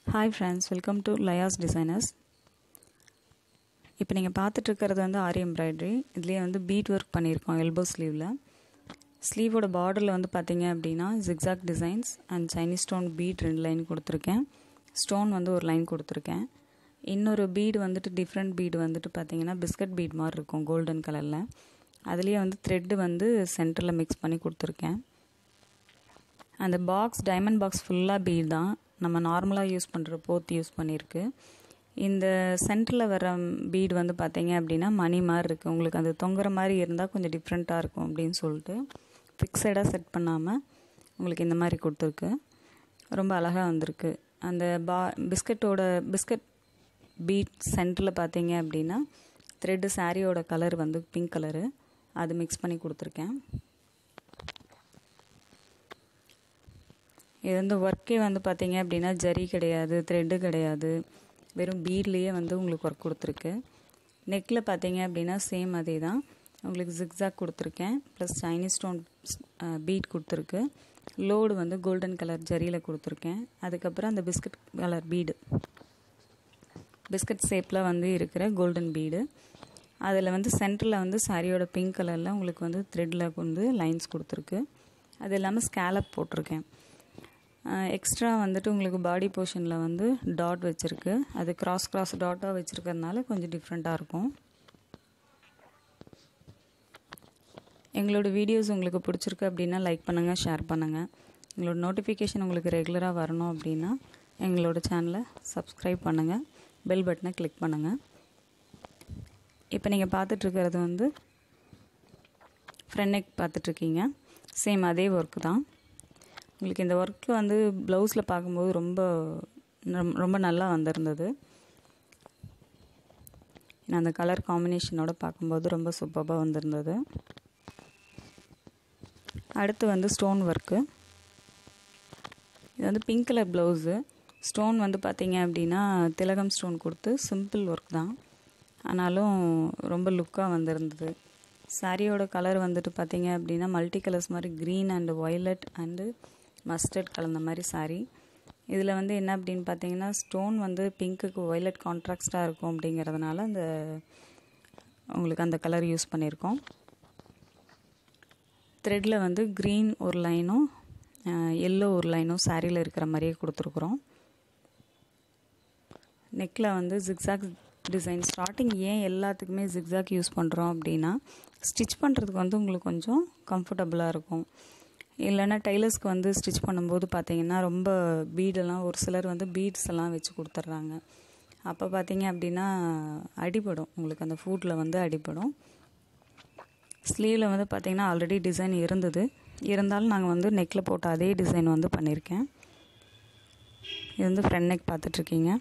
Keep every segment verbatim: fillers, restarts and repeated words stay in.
Hi friends, welcome to Laya's Designers. இப்போ நீங்கள் பார்த்துட்டு இருக்கிறது வந்து ஆரி எம்ப்ராய்டரி. இதுலேயே வந்து பீட் ஒர்க் பண்ணியிருக்கோம் எல்போ ஸ்லீவில். ஸ்லீவோட பார்டரில் வந்து பார்த்தீங்க அப்படின்னா zigzag designs and Chinese stone bead ரெண்டு லைன் கொடுத்துருக்கேன். ஸ்டோன் வந்து ஒரு லைன் கொடுத்துருக்கேன். இன்னொரு பீடு வந்துட்டு டிஃப்ரெண்ட் பீடு வந்துட்டு பார்த்தீங்கன்னா பிஸ்கட் பீட் மாதிரி இருக்கும் கோல்டன் கலரில். அதுலேயே வந்து த்ரெட்டு வந்து சென்டரில் மிக்ஸ் பண்ணி கொடுத்துருக்கேன். அந்த பாக்ஸ் டைமண்ட் பாக்ஸ் ஃபுல்லாக பீட் தான், நம்ம நார்மலாக யூஸ் பண்ணுற போத் யூஸ் பண்ணியிருக்கு. இந்த சென்டரில் வர பீடு வந்து பார்த்தீங்க அப்படின்னா மணி மாதிரி இருக்குது. உங்களுக்கு அது தொங்குற மாதிரி இருந்தால் கொஞ்சம் டிஃப்ரெண்ட்டாக இருக்கும் அப்படின்னு சொல்லிட்டு ஃபிக்ஸடாக செட் பண்ணாமல் உங்களுக்கு இந்த மாதிரி கொடுத்துருக்கு. ரொம்ப அழகாக வந்திருக்கு. அந்த பா பிஸ்கட்டோட பிஸ்கட் பீட் சென்டரில் பார்த்தீங்க அப்படின்னா த்ரெட்டு சாரியோட கலர் வந்து பிங்க் கலரு, அது மிக்ஸ் பண்ணி கொடுத்துருக்கேன். இது வந்து ஒர்க்கே வந்து பார்த்தீங்க அப்படின்னா ஜரி கிடையாது, த்ரெட்டு கிடையாது, வெறும் பீட்லேயே வந்து உங்களுக்கு ஒர்க் கொடுத்துருக்கு. நெக்கில் பார்த்தீங்க அப்படின்னா சேம் அதே தான், உங்களுக்கு ஜிக்ஸாக் கொடுத்துருக்கேன். ப்ளஸ் சைனீஸ் ஸ்டோன் பீட் கொடுத்துருக்கு. லோடு வந்து கோல்டன் கலர் ஜரியில் கொடுத்துருக்கேன். அதுக்கப்புறம் அந்த பிஸ்கட் கலர் பீடு, பிஸ்கட் ஷேப்பில் வந்து இருக்கிற கோல்டன் பீடு. அதில் வந்து சென்டரில் வந்து சாரியோட பிங்க் கலரில் உங்களுக்கு வந்து த்ரெட்டில் வந்து லைன்ஸ் கொடுத்துருக்கு. அது இல்லாமல் ஸ்கேலப் போட்டிருக்கேன். எக்ஸ்ட்ரா வந்துட்டு உங்களுக்கு பாடி போர்ஷனில் வந்து டாட் வச்சுருக்கு. அது கிராஸ் கிராஸ் டாட்டாக வச்சுருக்கிறதுனால கொஞ்சம் டிஃப்ரெண்ட்டாக இருக்கும். எங்களோட வீடியோஸ் உங்களுக்கு பிடிச்சிருக்கு அப்படின்னா லைக் பண்ணுங்கள், ஷேர் பண்ணுங்கள். எங்களோட நோட்டிஃபிகேஷன் உங்களுக்கு ரெகுலராக வரணும் அப்படின்னா எங்களோட சேனலை சப்ஸ்கிரைப் பண்ணுங்கள், பெல் பட்டனை கிளிக் பண்ணுங்கள். இப்போ நீங்கள் பார்த்துட்ருக்கிறது வந்து ஃப்ரண்ட் நெக் பார்த்துட்ருக்கீங்க. சேம் அதே ஒர்க்கு தான். உங்களுக்கு இந்த ஒர்க்கு வந்து ப்ளவுஸில் பார்க்கும்போது ரொம்ப ரொம்ப நல்லா வந்திருந்தது. அந்த கலர் காம்பினேஷனோட பார்க்கும்போது ரொம்ப சூப்பராக வந்திருந்தது. அடுத்து வந்து ஸ்டோன் ஒர்க்கு. இது வந்து பிங்க் கலர் ப்ளவுஸு. ஸ்டோன் வந்து பார்த்தீங்க அப்படின்னா திலகம் ஸ்டோன் கொடுத்து சிம்பிள் ஒர்க் தான், ஆனாலும் ரொம்ப லுக்காக வந்திருந்தது. சாரியோட கலர் வந்துட்டு பார்த்தீங்க அப்படின்னா மல்டி கலர்ஸ் மாதிரி green and violet and mustard கலந்த மாதிரி சாரீ. இதில் வந்து என்ன அப்படின்னு பார்த்தீங்கன்னா ஸ்டோன் வந்து பிங்க்குக்கு வயலட் கான்ட்ராஸ்டாக இருக்கும் அப்படிங்கிறதுனால அந்த உங்களுக்கு அந்த கலர் யூஸ் பண்ணியிருக்கோம். த்ரெட்டில் வந்து க்ரீன் ஒரு லைனும் எல்லோ ஒரு லைனும் சாரியில் இருக்கிற மாதிரியே கொடுத்துருக்குறோம். நெக்கில் வந்து ஜிக்ஸாக் டிசைன். ஸ்டார்டிங் ஏன் எல்லாத்துக்குமே ஜிக்ஸாக் யூஸ் பண்ணுறோம் அப்படின்னா ஸ்டிச் பண்ணுறதுக்கு வந்து உங்களுக்கு கொஞ்சம் கம்ஃபர்டபுளாக இருக்கும். இல்லைன்னா டெய்லர்ஸ்க்கு வந்து ஸ்டிச் பண்ணும்போது பார்த்தீங்கன்னா ரொம்ப பீடெல்லாம் ஒரு சிலர் வந்து பீட்ஸ் எல்லாம் வச்சு கொடுத்துட்றாங்க. அப்போ பார்த்தீங்க அப்படின்னா அடிபடும், உங்களுக்கு அந்த ஃபுட்டில் வந்து அடிபடும். ஸ்லீவில் வந்து பார்த்திங்கன்னா ஆல்ரெடி டிசைன் இருந்தது, இருந்தாலும் நாங்கள் வந்து நெக்கில் போட்ட அதே டிசைன் வந்து பண்ணியிருக்கேன். இது வந்து ஃப்ரண்ட் நெக் பார்த்துட்ருக்கீங்க.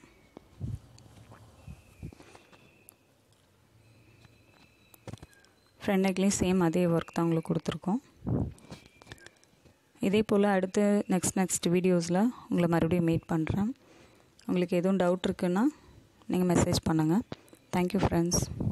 ஃப்ரண்ட் நெக்லேயும் சேம் அதே ஒர்க் தான் உங்களுக்கு கொடுத்துருக்கோம். இதே போல் அடுத்து நெக்ஸ்ட் நெக்ஸ்ட் வீடியோஸில் உங்களை மறுபடியும் மீட் பண்ணுறேன். உங்களுக்கு எதுவும் டவுட் இருக்குன்னா நீங்கள் மெசேஜ் பண்ணுங்கள். Thank you friends.